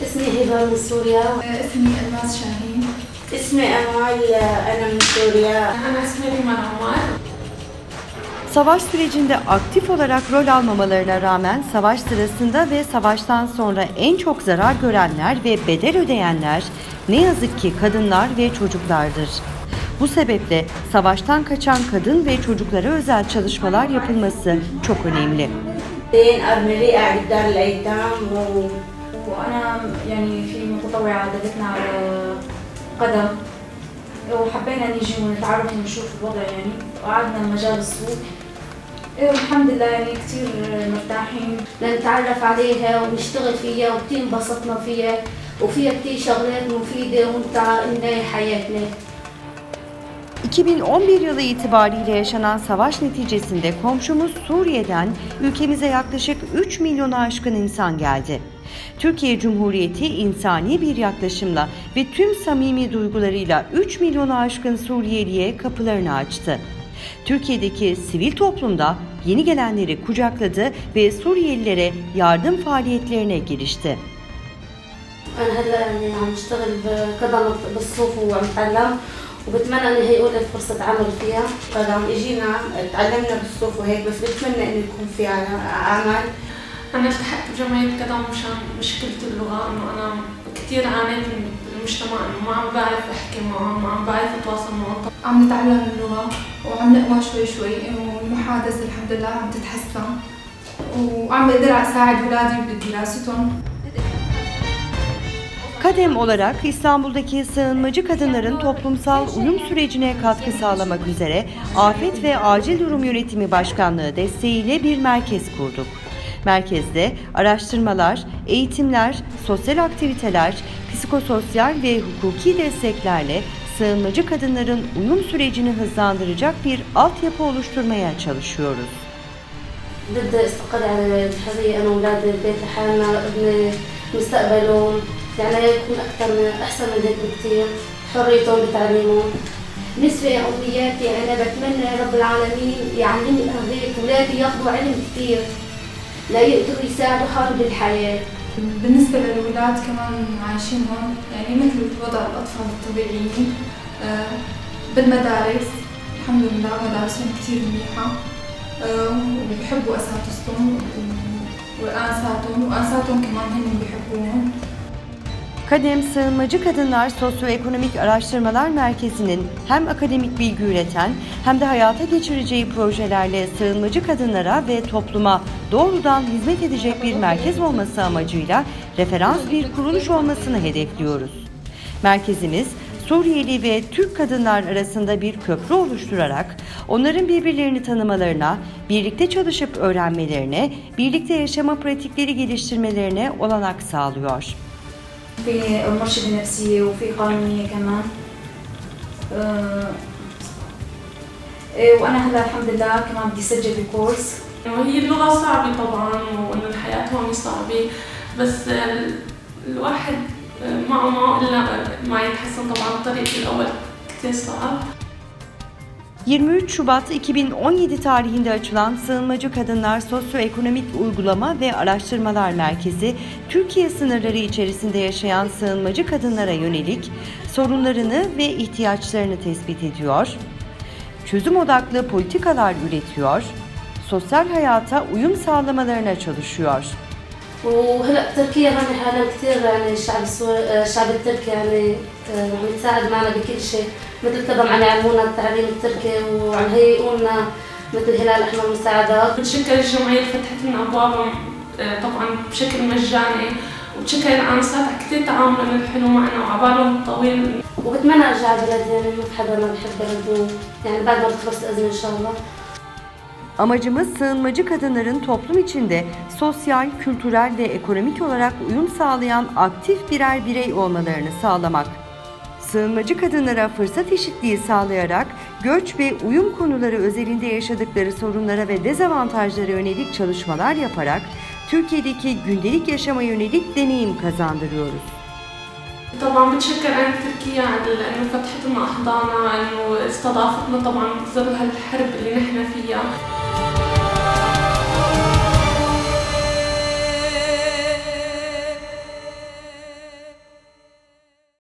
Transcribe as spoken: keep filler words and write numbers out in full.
اسمي هبة من سوريا. اسمي ألماس Şahin. اسمي أمال أنا من سوريا. أنا اسمي Riman Ammar. Savaş sürecinde aktif olarak rol almamalarına rağmen savaş sırasında ve savaştan sonra en çok zarar görenler ve bedel ödeyenler ne yazık ki kadınlar ve çocuklardır. Bu sebeple savaştan kaçan kadın ve çocuklara özel çalışmalar yapılması çok önemli. وأنا يعني في متطوعة عددتنا على قدم وحبينا نيجي ونتعرف ونشوف الوضع يعني وقعدنا مجال السوق والحمد لله يعني كثير مرتاحين لنتعرف عليها ونشتغل فيها وكثير انبسطنا فيها وفيها كثير شغلات مفيدة وممتعة إنها حياتنا. iki bin on bir yılı itibariyle yaşanan savaş neticesinde komşumuz Suriye'den ülkemize yaklaşık üç milyonu aşkın insan geldi. Türkiye Cumhuriyeti insani bir yaklaşımla ve tüm samimi duygularıyla üç milyonu aşkın Suriyeliye kapılarını açtı. Türkiye'deki sivil toplumda yeni gelenleri kucakladı ve Suriyelilere yardım faaliyetlerine girişti. أنا هلا يعني عم بشتغل بقدم بالصوف وعم بتعلم وبتمنى انه هي اول فرصة عمل فيها. قدم اجينا تعلمنا بالصوف وهيك بس بتمنى انه يكون في عمل. أنا التحقت بجمعية قدم مشان مشكلة اللغة إنه أنا كثير عانيت من المجتمع إنه ما عم بعرف أحكي معهم ما عم بعرف أتواصل معهم. عم نتعلم اللغة وعم نقوى شوي شوي والمحادثة الحمد لله عم تتحسن وعم بقدر أساعد أولادي بدراستهم. KADEM olarak İstanbul'daki sığınmacı kadınların toplumsal uyum sürecine katkı sağlamak üzere Afet ve Acil Durum Yönetimi Başkanlığı desteğiyle bir merkez kurduk. Merkezde araştırmalar, eğitimler, sosyal aktiviteler, psikososyal ve hukuki desteklerle sığınmacı kadınların uyum sürecini hızlandıracak bir altyapı oluşturmaya çalışıyoruz. بدي استقر على الحرية أنا وأولادي البيت لحالنا ابني مستقبلهم يعني يكون أكثر من أحسن من هيك بكثير حريتهم بتعليمهم. بالنسبة لأمنياتي أنا بتمنى رب العالمين يعلمني هيك أولادي ياخذوا علم كثير لا يقدروا يساعدوا حالهم بالحياة. بالنسبة للأولاد كمان عايشين هون يعني مثل وضع الأطفال الطبيعيين بالمدارس الحمد لله مدارسهم كثير منيحة وبيحبوا أساتذتهم وأنساتهم وأنساتهم كمان هم بيحبوهم. KADEM Sığınmacı Kadınlar Sosyoekonomik Araştırmalar Merkezi'nin hem akademik bilgi üreten hem de hayata geçireceği projelerle sığınmacı kadınlara ve topluma doğrudan hizmet edecek bir merkez olması amacıyla referans bir kuruluş olmasını hedefliyoruz. Merkezimiz Suriyeli ve Türk kadınlar arasında bir köprü oluşturarak onların birbirlerini tanımalarına, birlikte çalışıp öğrenmelerine, birlikte yaşama pratikleri geliştirmelerine olanak sağlıyor. في مرشدة نفسية وفي قانونية كمان وأنا هلا الحمد لله كمان بدي سجل بكورس. هي اللغة صعبة طبعا وإنه الحياة هون صعبة بس الواحد معه معه إلا ما يتحسن طبعا الطريق الأول كتير صعب. yirmi üç Şubat iki bin on yedi tarihinde açılan Sığınmacı Kadınlar Sosyoekonomik Uygulama ve Araştırmalar Merkezi, Türkiye sınırları içerisinde yaşayan sığınmacı kadınlara yönelik sorunlarını ve ihtiyaçlarını tespit ediyor, çözüm odaklı politikalar üretiyor, sosyal hayata uyum sağlamalarına çalışıyor. وهلا تركيا يعني حاليا كثير يعني الشعب الشعب التركي يعني عم يساعد معنا بكل شيء مثل كذا عم يعلمونا التعليم التركي وعم هيئوا لنا مثل هلال احمر مساعدات. بتشكر الجمعية اللي فتحت لنا ابوابها طبعا بشكل مجاني وبتشكر الانسات على كثير تعاملهم الحلو معنا وعبالهم الطويل. وبتمنى ارجع بلدي يعني ما في حدا ما بحب بلده يعني بعد ما تخلص الازمة ان شاء الله. Amacımız sığınmacı kadınların toplum içinde sosyal, kültürel ve ekonomik olarak uyum sağlayan aktif birer birey olmalarını sağlamak. Sığınmacı kadınlara fırsat eşitliği sağlayarak göç ve uyum konuları özelinde yaşadıkları sorunlara ve dezavantajlara yönelik çalışmalar yaparak Türkiye'deki gündelik yaşama yönelik deneyim kazandırıyoruz. طبعا بتشكر أنا تركيا لأنه فتحت لنا أحضانها إنه استضافتنا طبعا ظل هالحرب اللي نحن فيها.